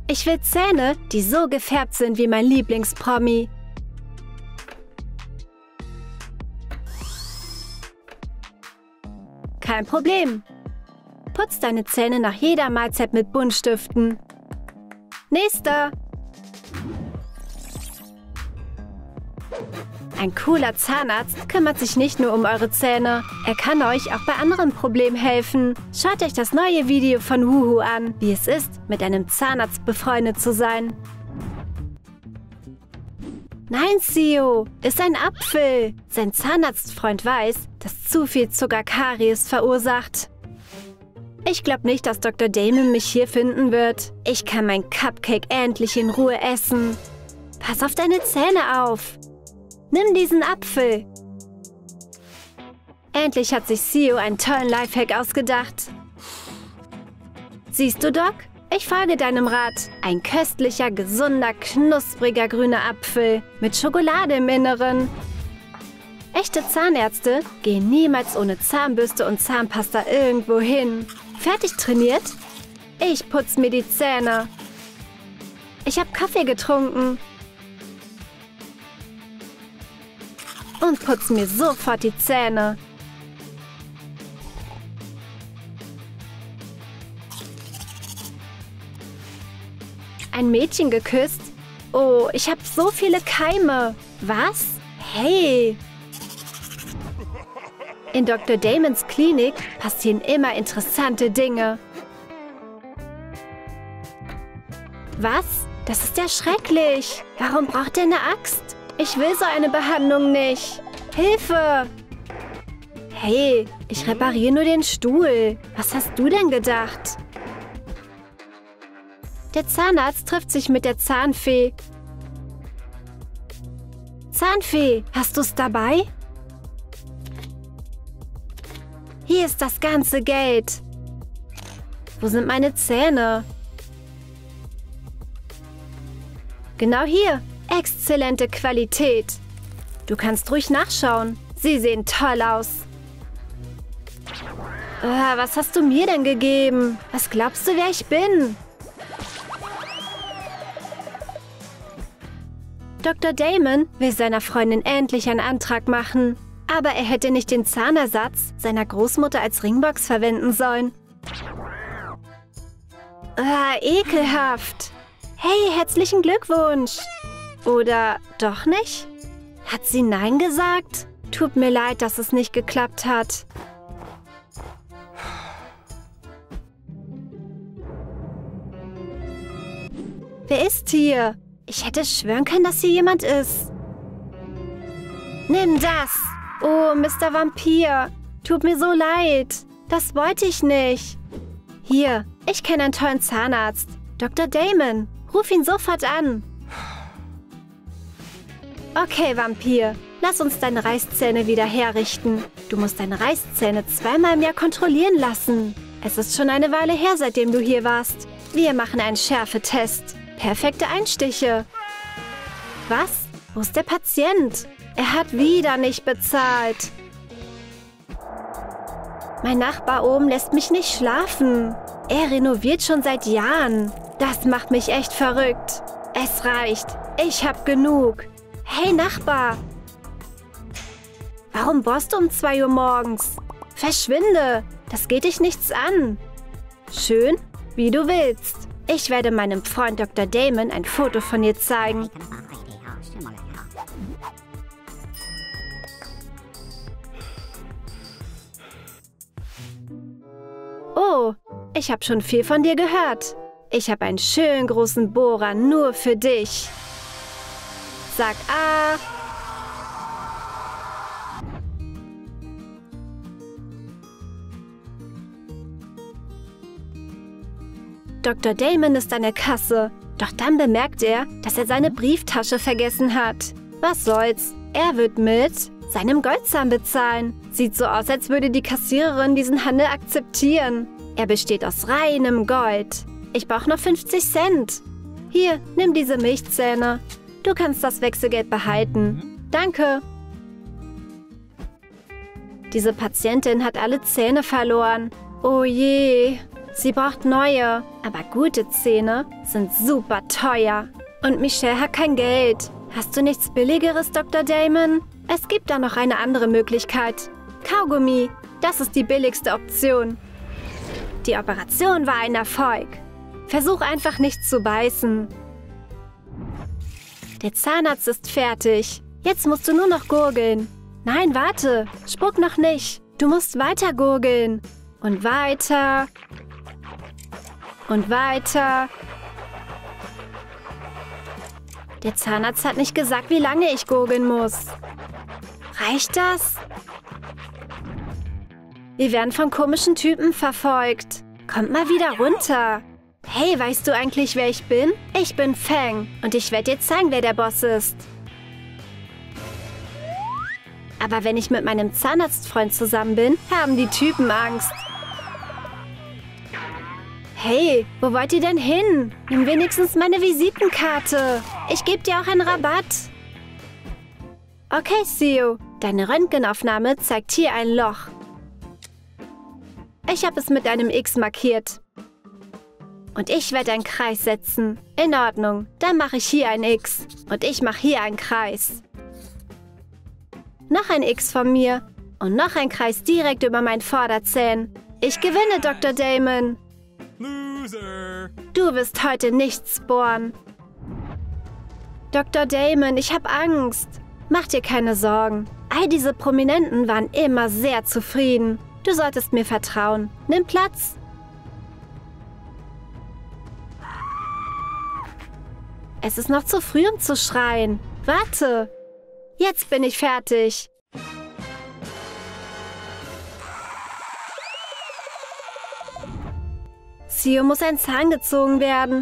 Ich will Zähne, die so gefärbt sind wie mein Lieblingspromi. Kein Problem. Putz deine Zähne nach jeder Mahlzeit mit Buntstiften. Nächster. Ein cooler Zahnarzt kümmert sich nicht nur um eure Zähne. Er kann euch auch bei anderen Problemen helfen. Schaut euch das neue Video von Wuhu an, wie es ist, mit einem Zahnarzt befreundet zu sein. Nein, Sio, ist ein Apfel. Sein Zahnarztfreund weiß, dass zu viel Zucker Karies verursacht. Ich glaube nicht, dass Dr. Damon mich hier finden wird. Ich kann mein Cupcake endlich in Ruhe essen. Pass auf deine Zähne auf. Nimm diesen Apfel. Endlich hat sich Sio einen tollen Lifehack ausgedacht. Siehst du, Doc? Ich folge deinem Rat. Ein köstlicher, gesunder, knuspriger grüner Apfel mit Schokolade im Inneren. Echte Zahnärzte gehen niemals ohne Zahnbürste und Zahnpasta irgendwo hin. Fertig trainiert? Ich putze mir die Zähne. Ich habe Kaffee getrunken. Und putze mir sofort die Zähne. Ein Mädchen geküsst? Oh, ich habe so viele Keime. Was? Hey! In Dr. Damons Klinik passieren immer interessante Dinge. Was? Das ist ja schrecklich. Warum braucht er eine Axt? Ich will so eine Behandlung nicht. Hilfe! Hey, ich repariere nur den Stuhl. Was hast du denn gedacht? Der Zahnarzt trifft sich mit der Zahnfee. Zahnfee, hast du's dabei? Hier ist das ganze Geld. Wo sind meine Zähne? Genau hier. Exzellente Qualität. Du kannst ruhig nachschauen. Sie sehen toll aus. Was hast du mir denn gegeben? Was glaubst du, wer ich bin? Dr. Damon will seiner Freundin endlich einen Antrag machen. Aber er hätte nicht den Zahnersatz seiner Großmutter als Ringbox verwenden sollen. Ekelhaft. Hey, herzlichen Glückwunsch. Oder doch nicht? Hat sie Nein gesagt? Tut mir leid, dass es nicht geklappt hat. Wer ist hier? Ich hätte schwören können, dass hier jemand ist. Nimm das! Oh, Mr. Vampir. Tut mir so leid. Das wollte ich nicht. Hier, ich kenne einen tollen Zahnarzt. Dr. Damon. Ruf ihn sofort an. Okay, Vampir. Lass uns deine Reißzähne wieder herrichten. Du musst deine Reißzähne 2-mal im Jahr kontrollieren lassen. Es ist schon eine Weile her, seitdem du hier warst. Wir machen einen Schärfetest. Perfekte Einstiche. Was? Wo ist der Patient? Er hat wieder nicht bezahlt. Mein Nachbar oben lässt mich nicht schlafen. Er renoviert schon seit Jahren. Das macht mich echt verrückt. Es reicht. Ich hab genug. Hey, Nachbar. Warum bohrst du um 2 Uhr morgens? Verschwinde. Das geht dich nichts an. Schön, wie du willst. Ich werde meinem Freund Dr. Damon ein Foto von dir zeigen. Oh, ich habe schon viel von dir gehört. Ich habe einen schönen großen Bohrer nur für dich. Sag A. Dr. Damon ist an der Kasse. Doch dann bemerkt er, dass er seine Brieftasche vergessen hat. Was soll's? Er wird mit seinem Goldzahn bezahlen. Sieht so aus, als würde die Kassiererin diesen Handel akzeptieren. Er besteht aus reinem Gold. Ich brauche noch 50 Cent. Hier, nimm diese Milchzähne. Du kannst das Wechselgeld behalten. Danke. Diese Patientin hat alle Zähne verloren. Oh je. Sie braucht neue, aber gute Zähne sind super teuer. Und Michelle hat kein Geld. Hast du nichts Billigeres, Dr. Damon? Es gibt da noch eine andere Möglichkeit. Kaugummi, das ist die billigste Option. Die Operation war ein Erfolg. Versuch einfach nicht zu beißen. Der Zahnarzt ist fertig. Jetzt musst du nur noch gurgeln. Nein, warte. Spuck noch nicht. Du musst weiter gurgeln. Und weiter. Und weiter. Der Zahnarzt hat nicht gesagt, wie lange ich gurgeln muss. Reicht das? Wir werden von komischen Typen verfolgt. Kommt mal wieder runter. Hey, weißt du eigentlich, wer ich bin? Ich bin Fang und ich werde dir zeigen, wer der Boss ist. Aber wenn ich mit meinem Zahnarztfreund zusammen bin, haben die Typen Angst. Hey, wo wollt ihr denn hin? Nimm wenigstens meine Visitenkarte. Ich gebe dir auch einen Rabatt. Okay, Theo. Deine Röntgenaufnahme zeigt hier ein Loch. Ich habe es mit einem X markiert. Und ich werde einen Kreis setzen. In Ordnung. Dann mache ich hier ein X. Und ich mache hier einen Kreis. Noch ein X von mir. Und noch ein Kreis direkt über meinen Vorderzähnen. Ich gewinne, Dr. Damon. Loser. Du wirst heute nichts bohren. Dr. Damon, ich habe Angst. Mach dir keine Sorgen. All diese Prominenten waren immer sehr zufrieden. Du solltest mir vertrauen. Nimm Platz. Es ist noch zu früh, um zu schreien. Warte. Jetzt bin ich fertig. Theo muss ein Zahn gezogen werden.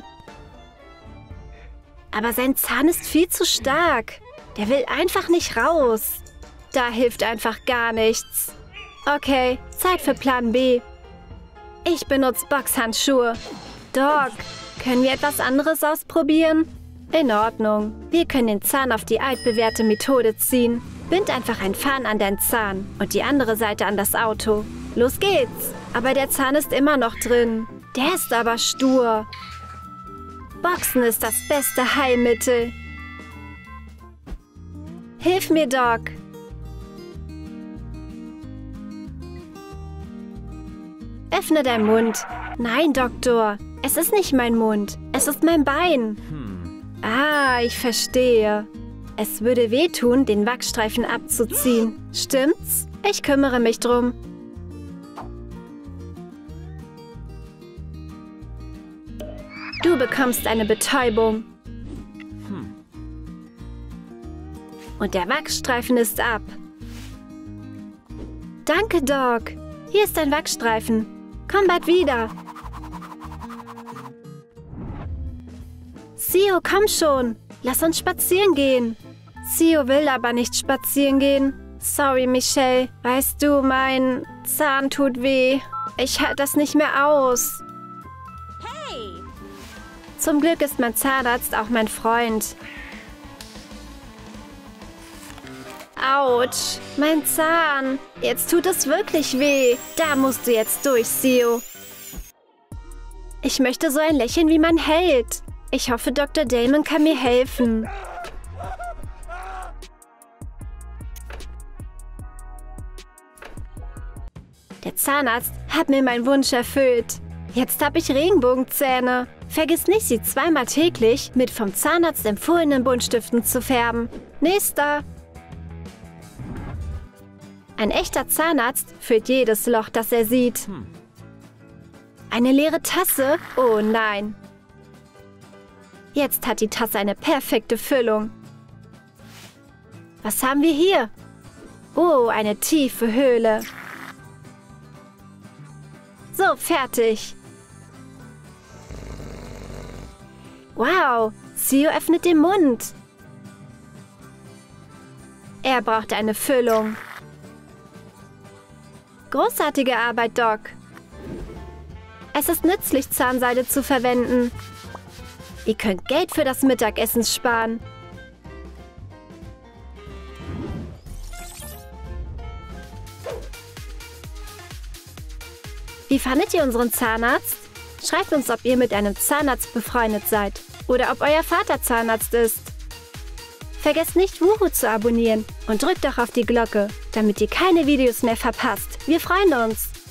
Aber sein Zahn ist viel zu stark. Der will einfach nicht raus. Da hilft einfach gar nichts. Okay, Zeit für Plan B. Ich benutze Boxhandschuhe. Doc, können wir etwas anderes ausprobieren? In Ordnung. Wir können den Zahn auf die altbewährte Methode ziehen. Bind einfach ein Faden an deinen Zahn und die andere Seite an das Auto. Los geht's. Aber der Zahn ist immer noch drin. Der ist aber stur. Boxen ist das beste Heilmittel. Hilf mir, Doc. Öffne deinen Mund. Nein, Doktor. Es ist nicht mein Mund. Es ist mein Bein. Ah, ich verstehe. Es würde wehtun, den Wachsstreifen abzuziehen. Stimmt's? Ich kümmere mich drum. Du bekommst eine Betäubung. Und der Wachsstreifen ist ab. Danke, Doc. Hier ist dein Wachsstreifen. Komm bald wieder. Theo, komm schon. Lass uns spazieren gehen. Theo will aber nicht spazieren gehen. Sorry, Michelle. Weißt du, mein Zahn tut weh. Ich halte das nicht mehr aus. Hey! Zum Glück ist mein Zahnarzt auch mein Freund. Autsch, mein Zahn. Jetzt tut es wirklich weh. Da musst du jetzt durch, Theo. Ich möchte so ein Lächeln wie mein Held. Ich hoffe, Dr. Damon kann mir helfen. Der Zahnarzt hat mir meinen Wunsch erfüllt. Jetzt habe ich Regenbogenzähne. Vergiss nicht, sie zweimal täglich mit vom Zahnarzt empfohlenen Buntstiften zu färben. Nächster. Ein echter Zahnarzt füllt jedes Loch, das er sieht. Eine leere Tasse? Oh nein. Jetzt hat die Tasse eine perfekte Füllung. Was haben wir hier? Oh, eine tiefe Höhle. So, fertig. Wow, Theo öffnet den Mund. Er braucht eine Füllung. Großartige Arbeit, Doc. Es ist nützlich, Zahnseide zu verwenden. Ihr könnt Geld für das Mittagessen sparen. Wie fandet ihr unseren Zahnarzt? Schreibt uns, ob ihr mit einem Zahnarzt befreundet seid oder ob euer Vater Zahnarzt ist. Vergesst nicht, Wuru zu abonnieren und drückt auch auf die Glocke, damit ihr keine Videos mehr verpasst. Wir freuen uns!